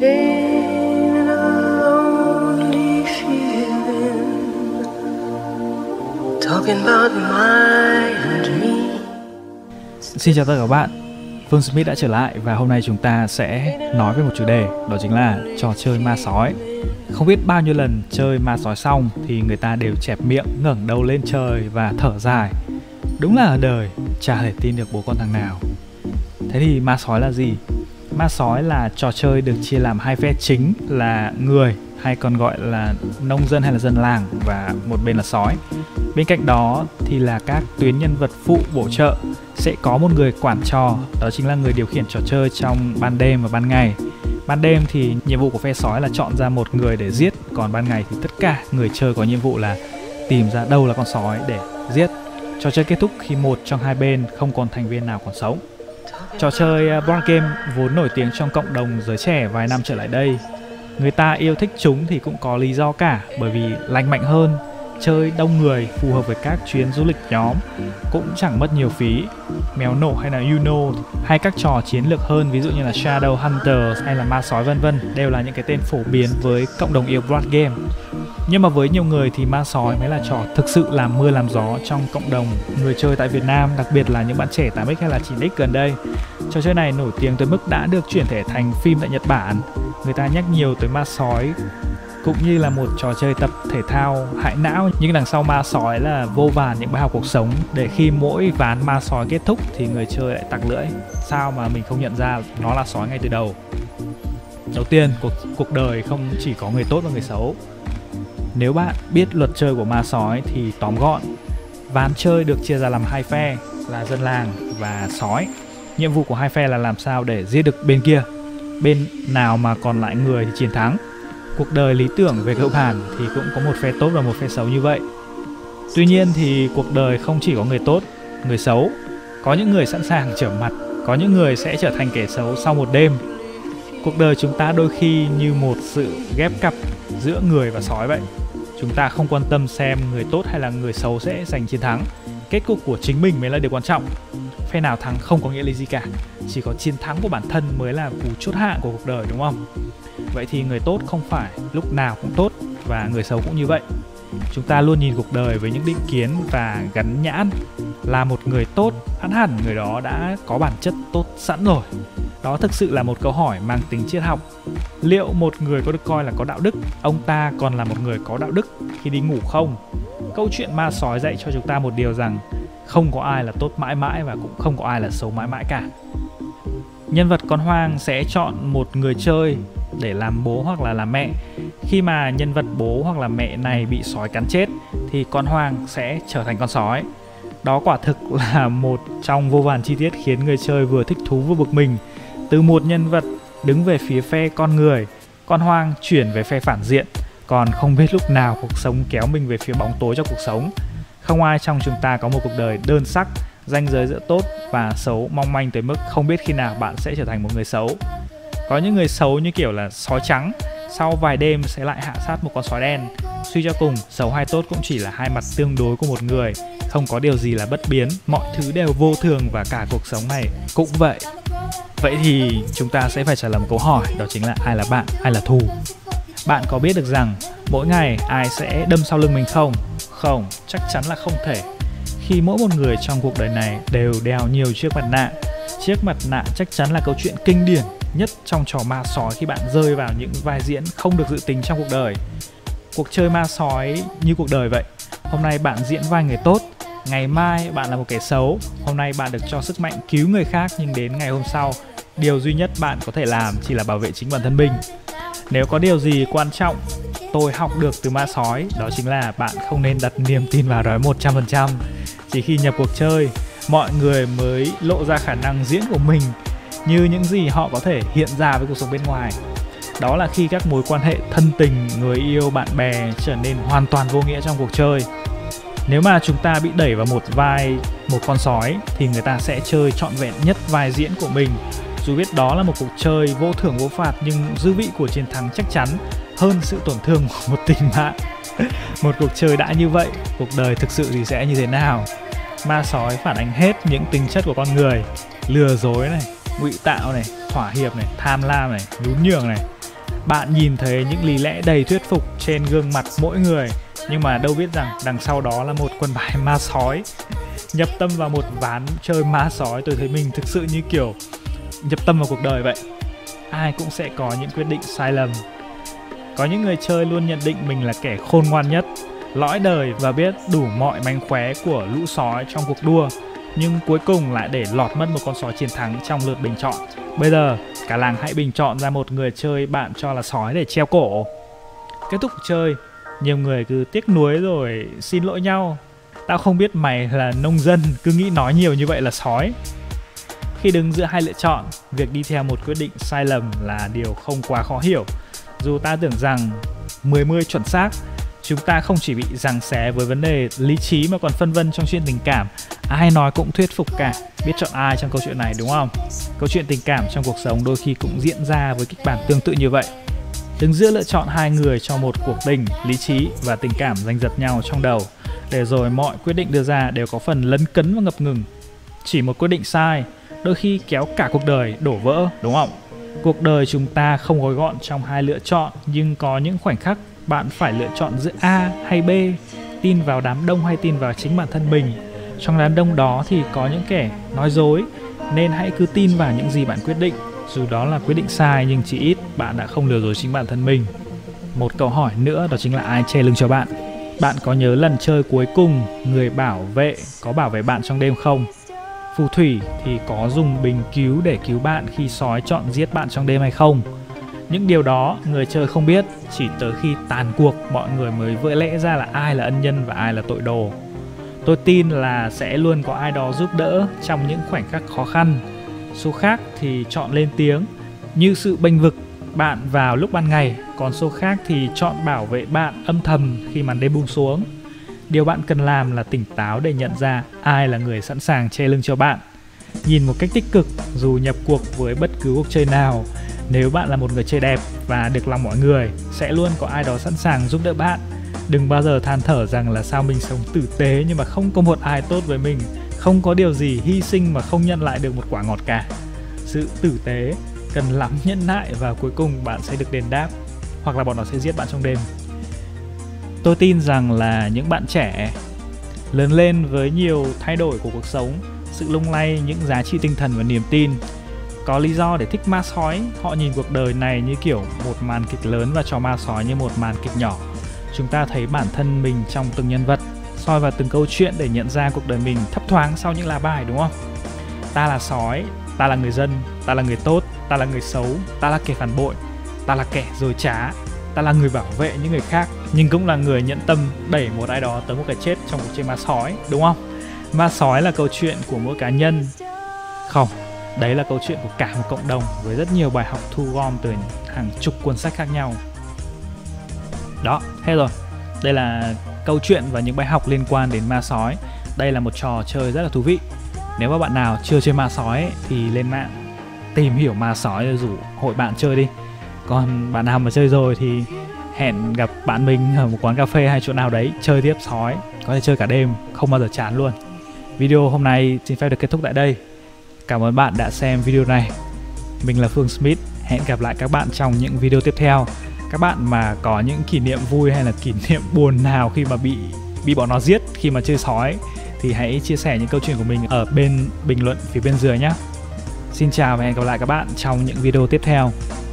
Ain't a lonely feeling talking about my and me. Xin chào tất cả các bạn, Phương Smith đã trở lại và hôm nay chúng ta sẽ nói về một chủ đề, đó chính là trò chơi ma sói. Không biết bao nhiêu lần chơi ma sói xong thì người ta đều chẹp miệng, ngẩng đầu lên trời và thở dài. Đúng là ở đời chả thể tin được bố con thằng nào. Thế thì ma sói là gì? Ma sói là trò chơi được chia làm hai phe chính là người, hay còn gọi là nông dân hay là dân làng, và một bên là sói. Bên cạnh đó thì là các tuyến nhân vật phụ bổ trợ. Sẽ có một người quản trò, đó chính là người điều khiển trò chơi trong ban đêm và ban ngày. Ban đêm thì nhiệm vụ của phe sói là chọn ra một người để giết, còn ban ngày thì tất cả người chơi có nhiệm vụ là tìm ra đâu là con sói để giết. Trò chơi kết thúc khi một trong hai bên không còn thành viên nào còn sống. Trò chơi board game vốn nổi tiếng trong cộng đồng giới trẻ vài năm trở lại đây. Người ta yêu thích chúng thì cũng có lý do cả, bởi vì lành mạnh hơn, chơi đông người, phù hợp với các chuyến du lịch nhóm, cũng chẳng mất nhiều phí. Mèo nổ hay là Uno, hay các trò chiến lược hơn ví dụ như là Shadow Hunter hay là ma sói vân vân đều là những cái tên phổ biến với cộng đồng yêu board game. Nhưng mà với nhiều người thì ma sói mới là trò thực sự làm mưa làm gió trong cộng đồng người chơi tại Việt Nam, đặc biệt là những bạn trẻ 8X hay là 9X gần đây. Trò chơi này nổi tiếng tới mức đã được chuyển thể thành phim tại Nhật Bản. Người ta nhắc nhiều tới ma sói cũng như là một trò chơi tập thể thao hại não, nhưng đằng sau ma sói là vô vàn những bài học cuộc sống, để khi mỗi ván ma sói kết thúc thì người chơi lại tặc lưỡi. Sao mà mình không nhận ra nó là sói ngay từ đầu? Đầu tiên, cuộc đời không chỉ có người tốt và người xấu. Nếu bạn biết luật chơi của ma sói thì tóm gọn, ván chơi được chia ra làm hai phe là dân làng và sói. Nhiệm vụ của hai phe là làm sao để giết được bên kia. Bên nào mà còn lại người thì chiến thắng. Cuộc đời lý tưởng về cơ bản thì cũng có một phe tốt và một phe xấu như vậy. Tuy nhiên thì cuộc đời không chỉ có người tốt, người xấu. Có những người sẵn sàng trở mặt, có những người sẽ trở thành kẻ xấu sau một đêm. Cuộc đời chúng ta đôi khi như một sự ghép cặp giữa người và sói vậy. Chúng ta không quan tâm xem người tốt hay là người xấu sẽ giành chiến thắng. Kết cục của chính mình mới là điều quan trọng. Phe nào thắng không có nghĩa là gì cả. Chỉ có chiến thắng của bản thân mới là cú chốt hạ của cuộc đời, đúng không? Vậy thì người tốt không phải lúc nào cũng tốt, và người xấu cũng như vậy. Chúng ta luôn nhìn cuộc đời với những định kiến và gắn nhãn. Là một người tốt, hẳn người đó đã có bản chất tốt sẵn rồi. Đó thực sự là một câu hỏi mang tính triết học. Liệu một người có được coi là có đạo đức, ông ta còn là một người có đạo đức khi đi ngủ không? Câu chuyện ma sói dạy cho chúng ta một điều rằng không có ai là tốt mãi mãi và cũng không có ai là xấu mãi mãi cả. Nhân vật con hoang sẽ chọn một người chơi để làm bố hoặc là làm mẹ. Khi mà nhân vật bố hoặc là mẹ này bị sói cắn chết thì con hoang sẽ trở thành con sói. Đó quả thực là một trong vô vàn chi tiết khiến người chơi vừa thích thú vừa bực mình. Từ một nhân vật đứng về phía phe con người, con hoang chuyển về phe phản diện, còn không biết lúc nào cuộc sống kéo mình về phía bóng tối trong cuộc sống. Không ai trong chúng ta có một cuộc đời đơn sắc, ranh giới giữa tốt và xấu mong manh tới mức không biết khi nào bạn sẽ trở thành một người xấu. Có những người xấu như kiểu là sói trắng, sau vài đêm sẽ lại hạ sát một con sói đen. Suy cho cùng, xấu hay tốt cũng chỉ là hai mặt tương đối của một người. Không có điều gì là bất biến, mọi thứ đều vô thường và cả cuộc sống này cũng vậy. Vậy thì chúng ta sẽ phải trả lời một câu hỏi, đó chính là ai là bạn, ai là thù? Bạn có biết được rằng mỗi ngày ai sẽ đâm sau lưng mình không? Không, chắc chắn là không thể. Khi mỗi một người trong cuộc đời này đều đeo nhiều chiếc mặt nạ. Chiếc mặt nạ chắc chắn là câu chuyện kinh điển nhất trong trò ma sói khi bạn rơi vào những vai diễn không được dự tính trong cuộc đời. Cuộc chơi ma sói như cuộc đời vậy. Hôm nay bạn diễn vai người tốt, ngày mai bạn là một kẻ xấu. Hôm nay bạn được cho sức mạnh cứu người khác, nhưng đến ngày hôm sau, điều duy nhất bạn có thể làm chỉ là bảo vệ chính bản thân mình. Nếu có điều gì quan trọng tôi học được từ ma sói, đó chính là bạn không nên đặt niềm tin vào đó 100%. Chỉ khi nhập cuộc chơi, mọi người mới lộ ra khả năng diễn của mình như những gì họ có thể hiện ra với cuộc sống bên ngoài. Đó là khi các mối quan hệ thân tình, người yêu, bạn bè trở nên hoàn toàn vô nghĩa trong cuộc chơi. Nếu mà chúng ta bị đẩy vào một con sói thì người ta sẽ chơi trọn vẹn nhất vai diễn của mình. Dù biết đó là một cuộc chơi vô thưởng vô phạt, nhưng dư vị của chiến thắng chắc chắn hơn sự tổn thương của một tình bạn. Một cuộc chơi đã như vậy, cuộc đời thực sự thì sẽ như thế nào? Ma sói phản ánh hết những tính chất của con người: lừa dối này, ngụy tạo này, thỏa hiệp này, tham lam này, nhún nhường này. Bạn nhìn thấy những lý lẽ đầy thuyết phục trên gương mặt mỗi người, nhưng mà đâu biết rằng đằng sau đó là một quân bài ma sói. Nhập tâm vào một ván chơi ma sói, tôi thấy mình thực sự như kiểu nhập tâm vào cuộc đời vậy. Ai cũng sẽ có những quyết định sai lầm. Có những người chơi luôn nhận định mình là kẻ khôn ngoan nhất, lõi đời và biết đủ mọi mánh khóe của lũ sói trong cuộc đua, nhưng cuối cùng lại để lọt mất một con sói chiến thắng trong lượt bình chọn. Bây giờ, cả làng hãy bình chọn ra một người chơi bạn cho là sói để treo cổ. Kết thúc cuộc chơi, nhiều người cứ tiếc nuối rồi xin lỗi nhau. Tao không biết mày là nông dân, cứ nghĩ nói nhiều như vậy là sói. Khi đứng giữa hai lựa chọn, việc đi theo một quyết định sai lầm là điều không quá khó hiểu. Dù ta tưởng rằng 10-10 chuẩn xác, chúng ta không chỉ bị giằng xé với vấn đề lý trí mà còn phân vân trong chuyện tình cảm. Ai nói cũng thuyết phục cả, biết chọn ai trong câu chuyện này đúng không? Câu chuyện tình cảm trong cuộc sống đôi khi cũng diễn ra với kịch bản tương tự như vậy. Đứng giữa lựa chọn hai người cho một cuộc tình, lý trí và tình cảm giành giật nhau trong đầu, để rồi mọi quyết định đưa ra đều có phần lấn cấn và ngập ngừng. Chỉ một quyết định sai, đôi khi kéo cả cuộc đời đổ vỡ, đúng không? Cuộc đời chúng ta không gói gọn trong hai lựa chọn, nhưng có những khoảnh khắc bạn phải lựa chọn giữa A hay B, tin vào đám đông hay tin vào chính bản thân mình. Trong đám đông đó thì có những kẻ nói dối, nên hãy cứ tin vào những gì bạn quyết định. Dù đó là quyết định sai nhưng chỉ ít bạn đã không lừa dối chính bản thân mình. Một câu hỏi nữa đó chính là ai che lưng cho bạn? Bạn có nhớ lần chơi cuối cùng người bảo vệ có bảo vệ bạn trong đêm không? Phù thủy thì có dùng bình cứu để cứu bạn khi sói chọn giết bạn trong đêm hay không? Những điều đó người chơi không biết, chỉ tới khi tàn cuộc mọi người mới vỡ lẽ ra là ai là ân nhân và ai là tội đồ. Tôi tin là sẽ luôn có ai đó giúp đỡ trong những khoảnh khắc khó khăn. Số khác thì chọn lên tiếng, như sự bênh vực bạn vào lúc ban ngày, còn số khác thì chọn bảo vệ bạn âm thầm khi màn đêm buông xuống. Điều bạn cần làm là tỉnh táo để nhận ra ai là người sẵn sàng che lưng cho bạn. Nhìn một cách tích cực dù nhập cuộc với bất cứ cuộc chơi nào. Nếu bạn là một người chơi đẹp và được lòng mọi người, sẽ luôn có ai đó sẵn sàng giúp đỡ bạn. Đừng bao giờ than thở rằng là sao mình sống tử tế nhưng mà không có một ai tốt với mình. Không có điều gì hy sinh mà không nhận lại được một quả ngọt cả. Sự tử tế cần lắm nhẫn nại và cuối cùng bạn sẽ được đền đáp, hoặc là bọn nó sẽ giết bạn trong đêm. Tôi tin rằng là những bạn trẻ lớn lên với nhiều thay đổi của cuộc sống, sự lung lay, những giá trị tinh thần và niềm tin, có lý do để thích ma sói. Họ nhìn cuộc đời này như kiểu một màn kịch lớn và trò ma sói như một màn kịch nhỏ. Chúng ta thấy bản thân mình trong từng nhân vật, soi vào từng câu chuyện để nhận ra cuộc đời mình thấp thoáng sau những lá bài, đúng không? Ta là sói, ta là người dân, ta là người tốt, ta là người xấu, ta là kẻ phản bội, ta là kẻ dối trá, ta là người bảo vệ những người khác, nhưng cũng là người nhận tâm đẩy một ai đó tới một cái chết trong cuộc chơi ma sói, đúng không? Ma sói là câu chuyện của mỗi cá nhân. Không, đấy là câu chuyện của cả một cộng đồng với rất nhiều bài học thu gom từ hàng chục cuốn sách khác nhau. Đó, hết rồi. Đây là câu chuyện và những bài học liên quan đến ma sói. Đây là một trò chơi rất là thú vị. Nếu mà bạn nào chưa chơi ma sói ấy, thì lên mạng tìm hiểu ma sói rồi rủ hội bạn chơi đi. Còn bạn nào mà chơi rồi thì hẹn gặp bạn mình ở một quán cà phê hay chỗ nào đấy chơi tiếp sói. Có thể chơi cả đêm, không bao giờ chán luôn. Video hôm nay xin phép được kết thúc tại đây. Cảm ơn bạn đã xem video này. Mình là Phương Smith. Hẹn gặp lại các bạn trong những video tiếp theo. Các bạn mà có những kỷ niệm vui hay là kỷ niệm buồn nào khi mà bị bọn nó giết khi mà chơi sói thì hãy chia sẻ những câu chuyện của mình ở bên bình luận phía bên dưới nhé. Xin chào và hẹn gặp lại các bạn trong những video tiếp theo.